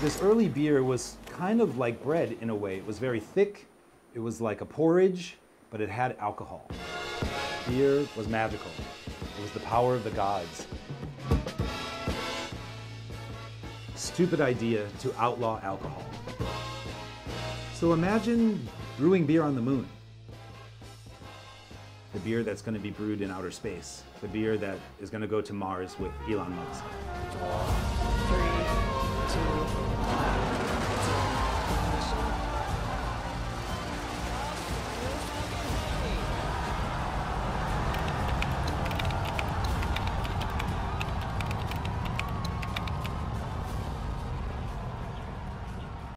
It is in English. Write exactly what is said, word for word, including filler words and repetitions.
This early beer was kind of like bread in a way. It was very thick, it was like a porridge, but it had alcohol. Beer was magical. It was the power of the gods. Stupid idea to outlaw alcohol. So imagine brewing beer on the moon. The beer that's going to be brewed in outer space. The beer that is going to go to Mars with Elon Musk.